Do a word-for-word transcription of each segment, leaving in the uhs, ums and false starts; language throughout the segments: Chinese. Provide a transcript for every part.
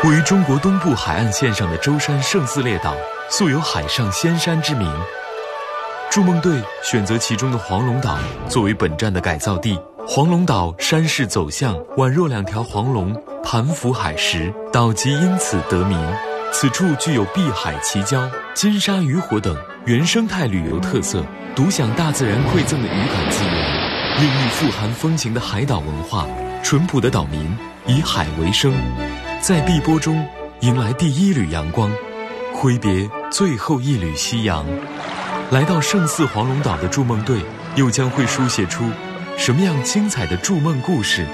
位于中国东部海岸线上的舟山圣寺列岛，素有海上仙山之名。筑梦队选择其中的黄龙岛作为本站的改造地。黄龙岛山势走向宛若两条黄龙盘伏海石，岛即因此得名。此处具有碧海奇礁、金沙渔火等原生态旅游特色，独享大自然馈赠的渔港资源，孕育富含风情的海岛文化。淳朴的岛民以海为生，在碧波中迎来第一缕阳光，挥别最后一缕夕阳。来到圣寺黄龙岛的筑梦队，又将会书写出什么样精彩的筑梦故事？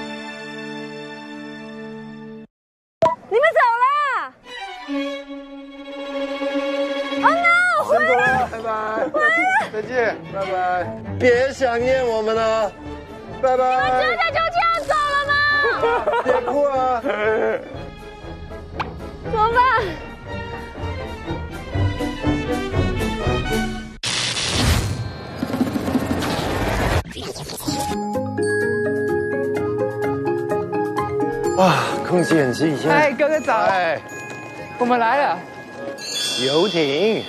你们走啦！哦 no！ 回来！ 拜拜，再见，拜拜！别想念我们了，拜拜！ 你们真的就这样走了吗？ 别哭啊！ 怎么办？ 哇，空气很新鲜。 哎，哥哥早！ 哎， 我们来了。 游艇。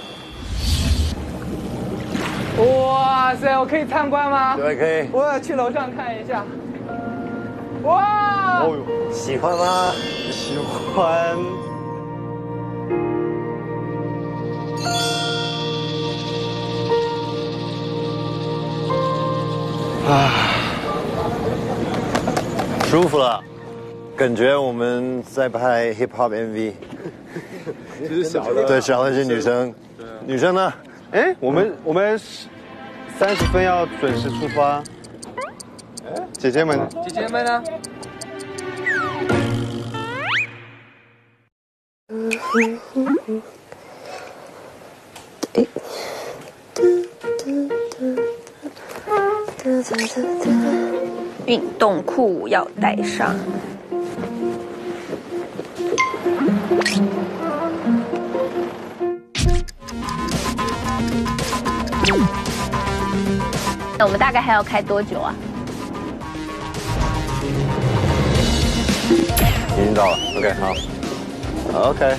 哇塞，我可以参观吗？ 对，可以。 我要去楼上看一下。哇！ 哦呦，喜欢吗？喜欢。啊，舒服了，感觉我们在拍 hip hop M V。 这是小的， 对，小的是女生。女生呢？ 哎，我们我们三十分要准时出发。哎，姐姐们， 姐姐们呢？ 运动裤要带上。那我们大概还要开多久啊？ 已经到了 ，OK， 好 ，OK。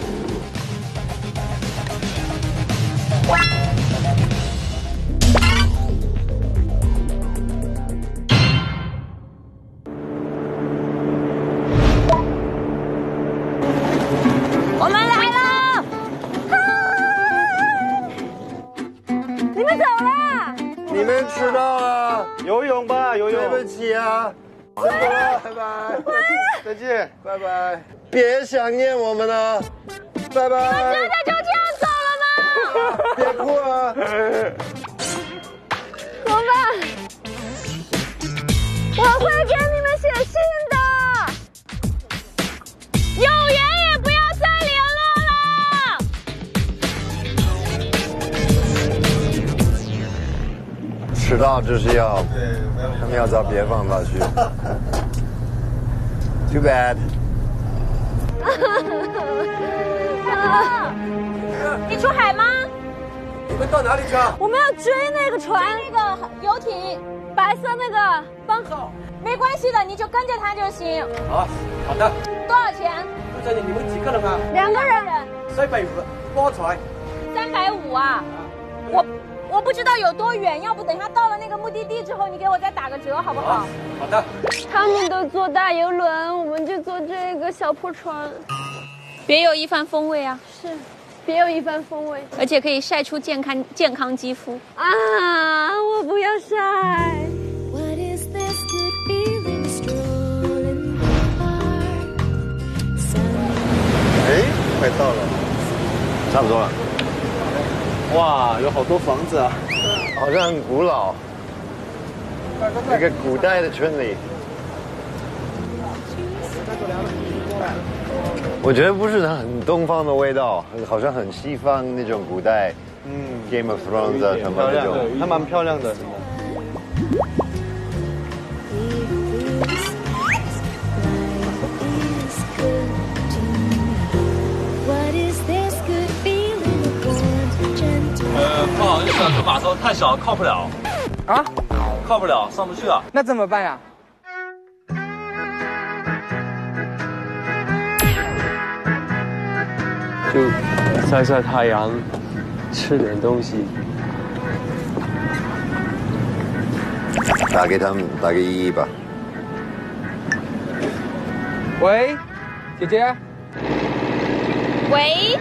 我们来了！你们走啦！ 你们迟到了， 游泳吧，游泳。 对不起啊。走了，拜拜，再见，拜拜。别想念我们了，拜拜。 你们真的就这样走了吗？ 别哭啊！ 怎么办？我会给你们写信的，有缘也不要再联络了。 迟到就是要，他们要找别的方法去。Too bad。 你出海吗？ 你们到哪里去啊？ 我们要追那个船，那个游艇，白色那个帮手。没关系的，你就跟着他就行。 好，好的。 多少钱？ 小姐，你们几个人啊？ 两个人。 三百五，包船。 三百五啊？我我不知道有多远，要不等下到了那个目的地之后，你给我再打个折好不好？ 好的。 他们都坐大游轮，我们就坐这个小破船，别有一番风味啊！是，别有一番风味，而且可以晒出健康健康肌肤啊！我不要晒。 哎，快到了，差不多了。 哇，有好多房子啊， 好像很古老，一个古代的村里。我觉得不是很东方的味道，好像很西方那种古代，嗯 ，Game of Thrones 啊什么那种， 还蛮漂亮的。 呃，不好意思啊，这码头太小，靠不了。 啊？ 靠不了，上不去啊。 那怎么办呀？ 就晒晒太阳，吃点东西。 打给他们，打给依依吧。 喂，姐姐。 喂。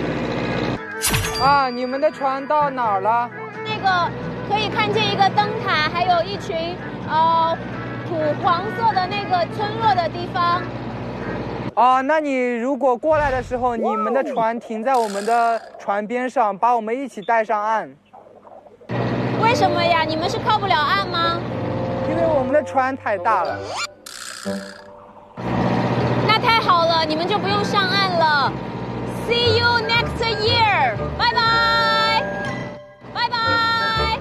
啊，你们的船到哪儿了？ 那个可以看见一个灯塔，还有一群呃土黄色的那个村落的地方。 啊，那你如果过来的时候，你们的船停在我们的船边上，把我们一起带上岸。 为什么呀？你们是靠不了岸吗？ 因为我们的船太大了。 那太好了，你们就不用上岸了。See you next year， 拜拜，拜拜。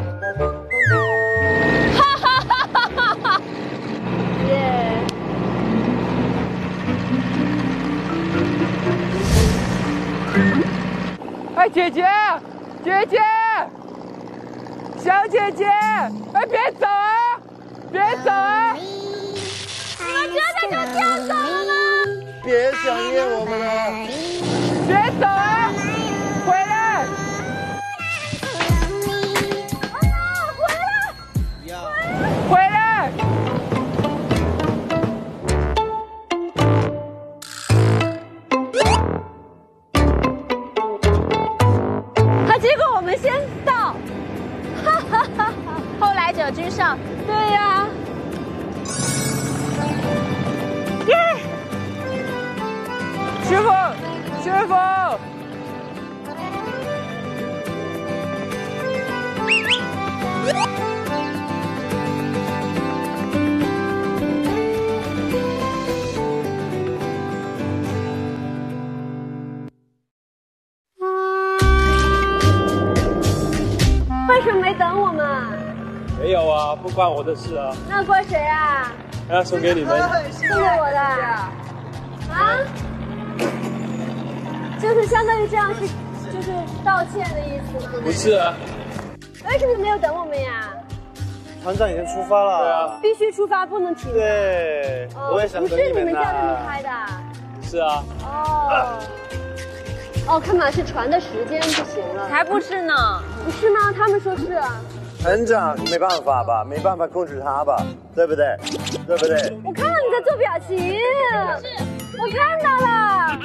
哈哈哈哈哈哈！耶！ 哎，姐姐，姐姐，小姐姐，哎，别走啊，别走啊！ 你们真的就这样走了吗？ 别想念我们了， 别走啊，回来！回来！ 啊，结果我们先到，哈哈哈哈！后来者居上，对呀。耶！ 师傅，师傅！ 为什么没等我们？ 没有啊，不关我的事啊。 那怪谁啊？ 要送给你们。 送给我的。啊？就是相当于这样是，就是道歉的意思。 不是啊。 为什么没有等我们呀？ 船长已经出发了。 对啊。 必须出发，不能停。 对， 哦、 我也想不跟你们是你们叫他们开的。 是啊。 哦。哦，看来是船的时间不行了。才不是呢。不是吗？他们说是啊。 船长没办法吧，没办法控制他吧，对不对？对不对？ 我看到你在做表情。是。我看到了。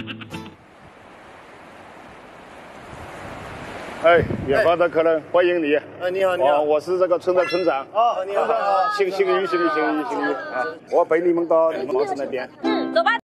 哎，远方的客人，欢迎你。 哎，你好，你好， 我是这个村的村长。 哦，你好， 幸幸运，幸运，幸运，幸运啊！我陪你们到你们老师那边。 嗯，走吧。